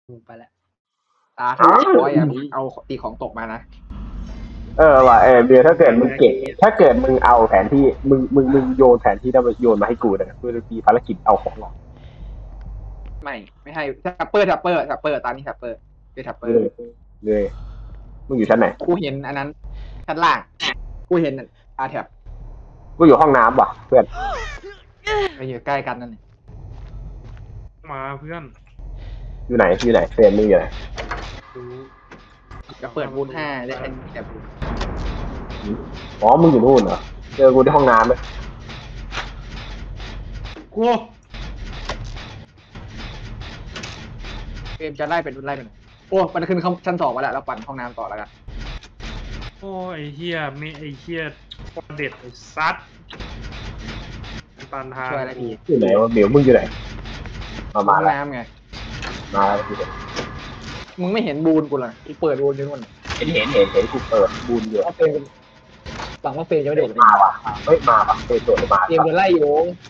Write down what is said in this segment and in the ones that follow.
ไปแล้วตาที่ร้อยเอาตีของตกมานะว่ะเบียร์ถ้าเกิดมึงเก่งถ้าเกิดมึงเอาแผนที่มึงโยนแผนที่ได้โยนมาให้กูนะเพื่อมีภารกิจเอาของหรอกไม่ให้ทัปเปอร์ตามนี้ทัปเปอร์เป็นทัปเปอร์เลยมึงอยู่ชั้นไหนกูเห็นอันนั้นชั้นล่างกูเห็นอาแท็บกูอยู่ห้องน้ำว่ะเพื่อนไปอยู่ใกล้กันนั่นมาเพื่อนอยู่ไหนเฟรมมึงอยู่ไหนจะเปิดบูน5ได้แค่บูนอ๋อมึงอยู่นู่นเหรอเจอกูที่ห้องน้ำเลยกูเกมจะไล่เป็นโอ้มันขึ้นชั้น2มาแล้วเราปั่นห้องน้ำต่อแล้วกันโอ้ไอ้เฮียมีไอ้เฮียคนเด็ดไอ้ซัดปันทางช่วยอะไรดีอยู่ไหนวะเบลมึงอยู่ไหนมาแล้วน้ำไงมาแล้วมึงไม่เห็นบูนกูเลยกูเปิดบูนอยู่นู่นเห็นกูเปิดบูนอยู่ก็เป็นฝั่งว่าเฟย์จะไม่โดดมาว่ะเฮ้ยมาว่ะเฟย์โดดมาเฟย์จะไล่อยู่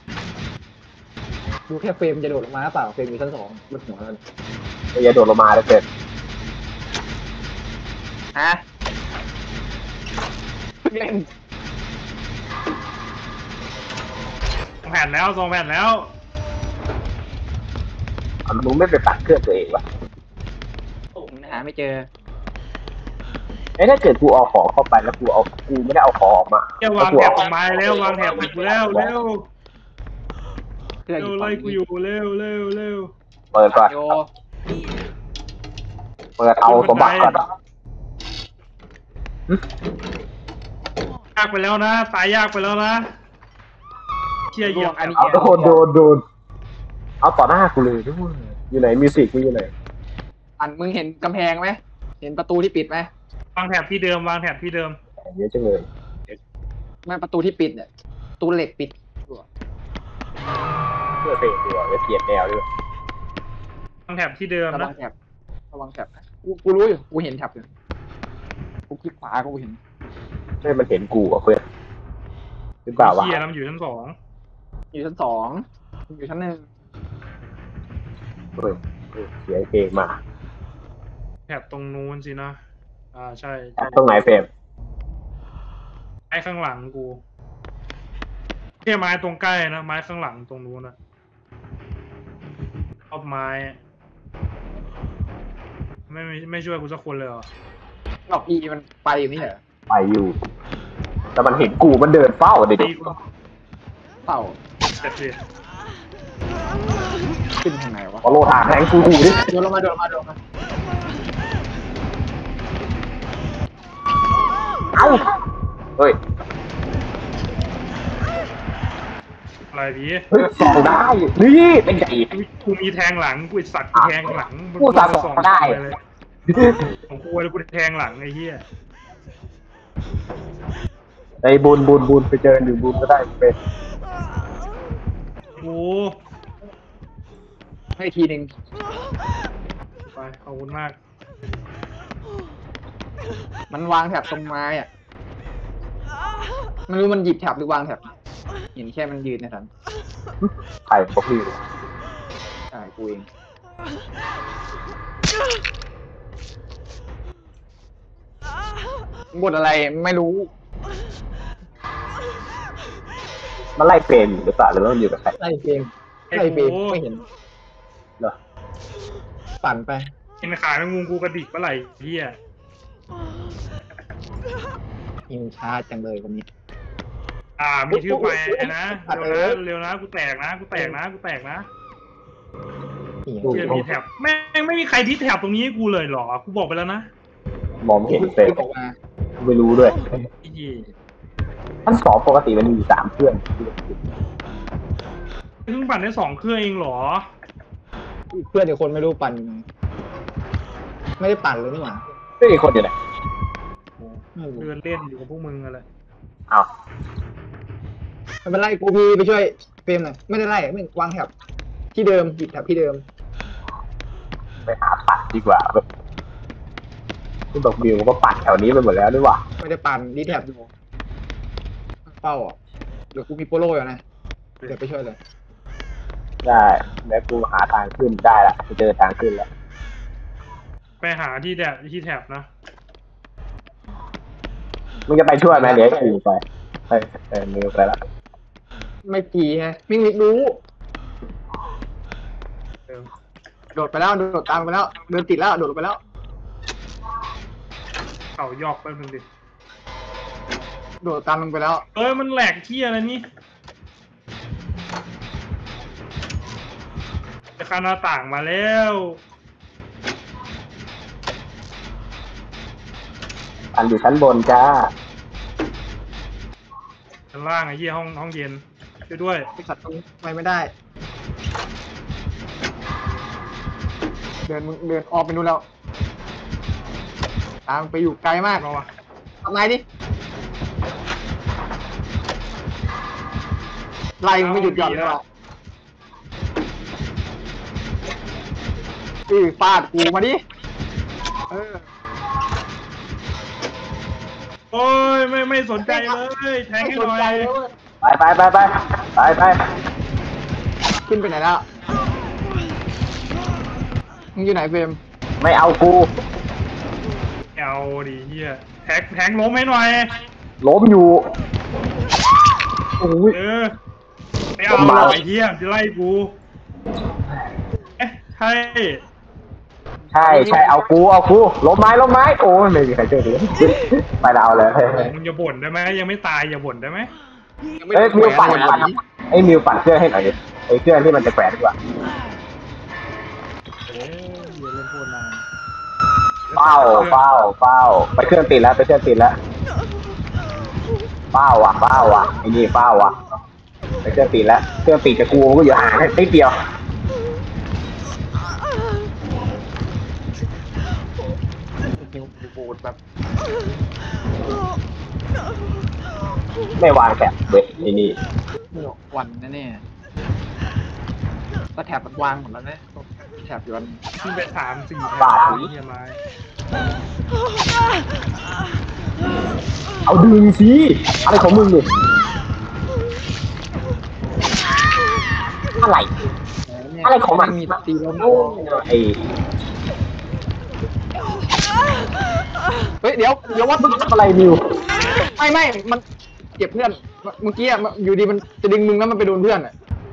ดูแค่เฟย์จะโดดลงมาเปล่าเฟย์อยู่ชั้น2บนหัวนั่นอย่าโดดลงมาเลยเฟย์ฮะเล่น 2 แผ่นแล้วมึงไม่ไปตัดเครื่องตัวเองวะหาไม่เจอถ้าเกิดกูเอาของเข้าไปแล้วกูไม่ได้เอาของออกมาเดี๋ยววางแถบออกมาแล้ววางแถบไปกูแล้วเร็วไล่กูอยู่เร็วเปิดก่อนเปิดเอาสมบัติก่อนยากไปแล้วนะตายยากไปแล้วนะเชี่ยเหยียบอันนี้โดนเอาต่อหน้ากูเลยด้วยอยู่ไหนมิวสิกกูอยู่ไหนมึงเห็นกำแพงไหมเห็นประตูที่ปิดไหมวางแถบที่เดิมเยอะจังเลยไม่ประตูที่ปิดเนี่ยประตูเหล็กปิดเพื่อเปลี่ยนตัวเปลี่ยนแนวด้วยวางแถบที่เดิมนะระวังแถบกูรู้อยู่กูเห็นแถบอยู่กูคลิกขวากูเห็นมันเห็นกูอ่ะเพื่อนหรือเปล่าวะเฮียมันอยู่ชั้น 2 อยู่ชั้น1 เสียเพลงมาแถบตรงนู้นสินะใช่ตรงไหนเฟรมไม้ข้างหลังกูแค่ไม้ตรงใกล้นะไม้ข้างหลังตรงนู้นนะเอาไม้ไม่ช่วยกูสักคนเลยเหรอดอกอีมันไปอยู่นี่เหรอไปอยู่แต่มันเห็นกูมันเดินเฝ้าเด็กเฝ้าเจ็บดิขึ้นทางไหนวะโลทางแทงกูดิโดนลงมาเอ้าเฮ้ยอะไรดีส่องได้นี่เป็นไงกูมีแทงหลังกูสัตว์แทงหลังกูส่องได้ของกูเลยกูแทงหลังไอ้เหี้ยไอ้บุญไปเจออยู่บุญก็ได้เป็นโอ้ให้ทีนึงไปขอบคุณมากมันวางแถบตรงไม้อ่ะไม่รู้มันหยิบแถบหรือวางแถบเห็นแค่มันยืนนะท่านใครพวกพี่ใช่กูเองบทอะไรไม่รู้มันไล่เฟรมหรือเปล่าหรือว่ามันอยู่กับใครไล่เฟรมไม่เห็นเหรอปั่นไปเห็นขาแมงมุมกูกระดิกเมื่อไหร่เฮียยิงช้าจังเลยคนนี้มีชื่อไปนะเร็วนะกูแตกนะเชี่ยมีแถบแม่งไม่มีใครที่แถบตรงนี้กูเลยหรอกูบอกไปแล้วนะมองเห็นเฟรมไม่รู้ด้วยท่าน2ปกติมันมี3เครื่องเพิ่งปั่นได้2เครื่องเองหรอเพื่อนเดี๋ยวคนไม่รู้ปั่นไม่ได้ปั่นเลยนี่หว่าไม่มีคนอยู่ไหนเดินเล่นอยู่กับพวกมึงอะไรอ้าวไม่เป็นไรกูพีไปช่วยเฟรมหน่อยไม่ได้ไล่ไม่วางแถบที่เดิมหยิบแถบที่เดิมไปหาปัดดีกว่าแบบที่บอกบิวก็ปัดแถวนี้ไปหมดแล้วด้วยว่ะไม่ได้ปั่นดีแถบอยู่เป้าอ่ะเดี๋ยวกูมีโปโลอยู่นะเดี๋ยวไปช่วยเลยได้แล้วกูหาทางขึ้นได้ละกูเจอทางขึ้นแล้วไปหาที่แถบนะมึงจะไปช่วยไหมเดี๋ยวจะอยู่ไปมือไปละไม่ตีไงมิ่งมิกรู้เออโดดไปแล้วโดดตามไปแล้วเดินติดแล้วโดดลงไปแล้วเขายอกไปมึงดิโดดตามลงไปแล้วเอ้ยมันแหลกที่อะไรนี่จะข้ามหน้าต่างมาแล้วอันอยู่ชั้นบนจ้าชั้นล่างไอ้เหี้ยห้องเย็นช่วยด้วยไอสัตว์ตรงนี้ไปไม่ได้ เดินออกไปนู่นแล้วตามไปอยู่ไกลมากเราอะทำไงดิไล่มึงไม่หยุดหย่อนเลยหรอฟาดกูมาดิเออโอ้ยไม่สนใจเลยแทงให้หน่อยเลยเว้ยไปขึ้นไปไหนแล้วมึงอยู่ไหนเฟรมไม่เอากูเอาดิเหี้ยแทงล้มให้หน่อยล้มอยู่โอ้ยเออไม่เอาผมมาไอ้เหี้ยจะไล่กูเอ๊ะใช่ใช่เอากูล้มไม้โอ้ยไม่มีใครช่วยเลยไปเราเลยมึงอย่าบ่นได้ไหมยังไม่ตายอย่าบ่นได้ไหมยังไม่เอ้ยมิวปั่นแขวนไอ้มิวปั่นเครื่องให้หน่อยดิไอ้เครื่องที่มันจะแขวนดีกว่าเอ้ยอย่าเล่นโคตรนานเป้าไปเครื่องติดแล้วเป้าว่ะไอ้นี่เป้าว่ะไปเครื่องติดแล้วเครื่องติดกับกูก็อยู่ห่างแค่นิดเดียวปูดแบบไม่วางแถบเว้ยไอ้นี่วันแน่ๆก็แถบมันวางหมดแล้วนะแถบอยู่วันขึ้นไป3-4เหี้ยไม้เอาดึงสิอะไรของมึงเนี่ยอะไรของมันมีตีลมไอ้เฮ้ยเดี๋ยววัดมึงทำอะไรมิวไม่มันเก็บเพื่อนเมื่อกี้อะอยู่ดีมันจะดึงมึงแล้วมันไปโดนเพื่อนอ่ะ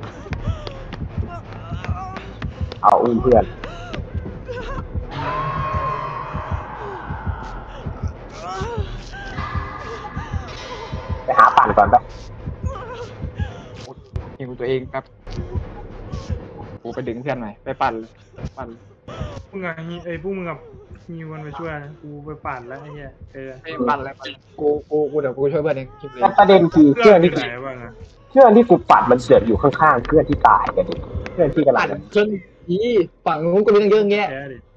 เอาอุ้มเพื่อนไปหาปั่นก่อนไปยิงตัวเองครับกูไปดึงเพื่อนหน่อยไปปั่นเลยมึงอะไอ้พวกมึงกับฮิวมันไปช่วยนะกูไปปั่นแล้วไอ้เหี้ยเออไม่ปั่นแล้วกูเดี๋ยวกูช่วยเพื่อนเองคลิปเลยแต่ประเด็นคือเครื่องที่ไหนบ้างอะกูปัดมันเสือกอยู่ข้างๆเครื่องที่ตายกันดิเครื่องที่กำลัปั่งนเครื่องนี้ฝั่งนู้นก็มีตั้งเยอะแยะแพ้ดิ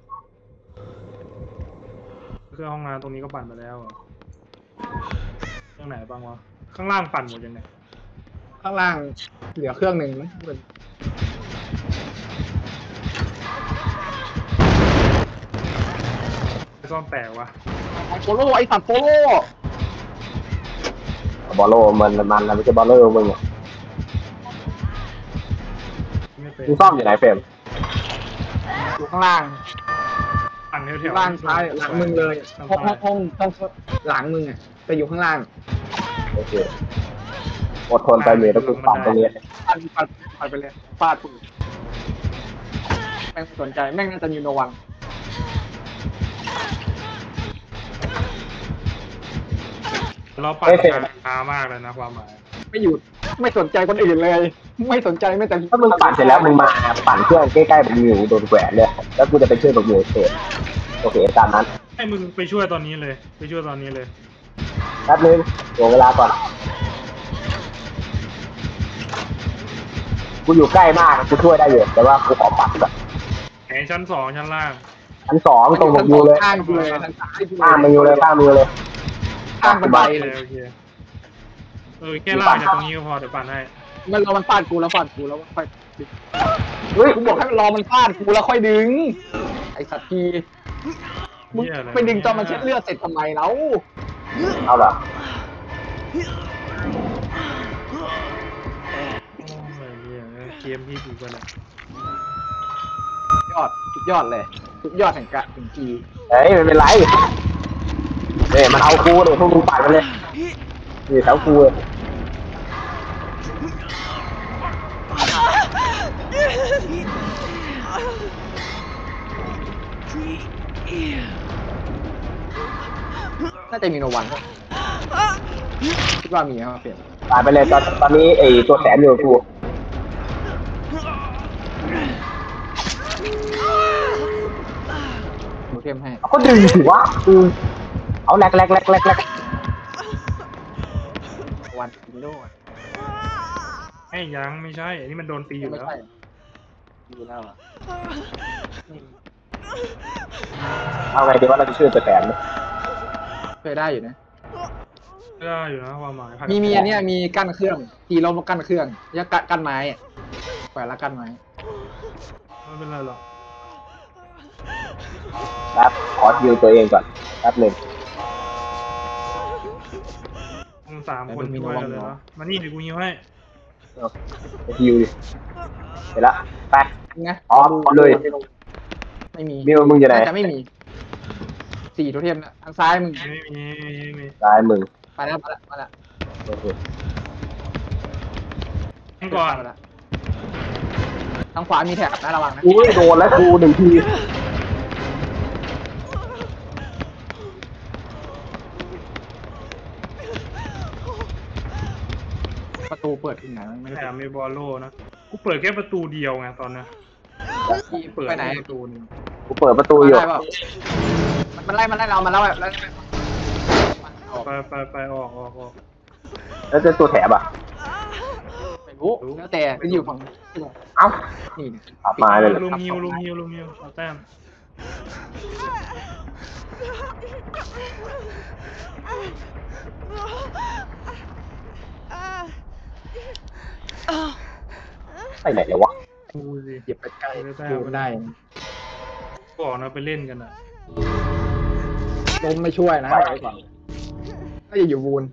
เครื่องห้องน้ำตรงนี้ก็ปั่นมาแล้วอะเครื่องไหนบ้างวะข้างล่างปั่นหมดยังไงข้างล่างเหลือเครื่องหนึ่งมั้งไปซ่อมแตกวะโปโลไอสัตว์โปโลบอลโลมันไม่ใช่บอลเลอร์มึงอ่ะไม่เป็นมึงซ่อมอยู่ไหนเฟรมอยู่ข้างล่างปั่นแถวล่างซ้ายหลังมึงเลยทางห้องซ้ายหลังมึงอ่ะแต่อยู่ข้างล่างโอเคอดทนไปเมย์ต้องกูปั่นตรงนี้ปัดไปเลยฟาดปุ๊บแม่งไม่สนใจแม่งน่าจะมีโนวันเราปั่นช้ามากเลยนะความหมายไม่หยุดไม่สนใจคนอื่นเลย ไม่สนใจไม่แต่ถ้ามึงปั่นเสร็จแล้วมึงมาปั่นเครื่องใกล้ๆแบบมิวโดนแขวนเลยแล้วกูจะไปช่วยแบบมิวเสร็จโอเคตามนั้นให้มึงไปช่วยตอนนี้เลยไปช่วยตอนนี้เลยแป๊บนึงเดี๋ยวเวลาก่อนกูอยู่ใกล้มากกูช่วยได้อยู่แต่ว่ากูขอปั่นก่อนไหนชั้น2ชั้นล่างชั้น2ตรงกับมิวเลยข้างกูเลยทางซ้ายกูข้ามมิวเลยข้างบันไดโอเลยเคแค่ล่างจากตรงนี้ก็พอเดี๋ยวปั่นให้มันรอมันฟาดกูแล้วค่อยเฮ้ยกูบอกให้มันรอมันฟาดกูแล้วค่อยดึงไอ้สัตว์ทีมึงไปดึงจอมันเช็ดเลือดเสร็จทำไมแล้วเอาเหรอโอ้ยเหี้ยเกมที่กูกันอะสุดยอดเลยสุดยอดแห่งกะถึงกีเฮ้ยไม่เป็นไรเนี่ยมันเอากูเลยพวกมึงปัดมันเลยนี่แถวกูเลยน่าจะมีโนวันคิดว่ามีครับเปลี่ยนตายไปเลยตอนนี้ไอ้ตัวแสนอยู่กับกูโมเทมให้เอาก็ดึงสิวะเอาแลกวันกินโดดไอ้ยังไม่ใช่อันนี้มันโดนตีอยู่ไม่แล้วใช่ดูแล้วอ่ะเอาไงดีว่าเราจะช่วยตัวแสนไหมเคยได้อยู่นะได้อยู่นะความหมายมีอันเนี้ยมีกั้นเครื่องตีลมกั้นเครื่องยังกั้นไม้อะแขวนแล้วกั้นไม้ไม่เป็นไรหรอกครับขอฮิวตัวเองก่อนแป๊บหนึ่งมึง3 คนช่วยกันเลยเนาะมานี่เดี๋ยวกูฮิวให้ฮิวดิเสร็จละไปไงอ๋อเอาเลยไม่มีมิวมึงอยู่ไหนน่าจะไม่มี4โทเทมนะทางซ้ายมึงไม่มีซ้ายมึงไปแล้วมาแล้วโอเคให้ก่อนมาแล้วทางขวามีแถบนะระวังนะอุ้ยโดนแล้วกูหนึ่งทีประตูเปิดที่ไหนไม่ได้แถมมีบอลโล่นะกูเปิดแค่ประตูเดียวไงตอนนี้เปิดไปไหนประตูนึงกูเปิดประตูอยู่ได้เปล่ามันไล่เรามาแล้วแล้วออกไปออกแล้วเจะตัวแถบอ่ะไม่รู้แล้วแต่ที่อยู่ฝั่งเอ้านี่ขับมาเลยเหรอลุมฮิวเอาแต้มไปไหนแล้ววะกูสิเหยียบไปใกล้ได้ดูไม่ได้ก่อนเราไปเล่นกันอ่ะลมไม่ช่วยนะไว้ก่อนก็อย่าอยู่วูน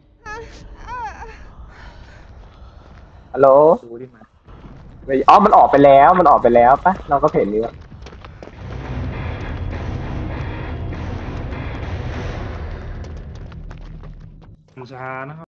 ฮัลโหลดูดิมาอ๋อมันออกไปแล้วปะเราก็เห็นนี้วะช้านะครับ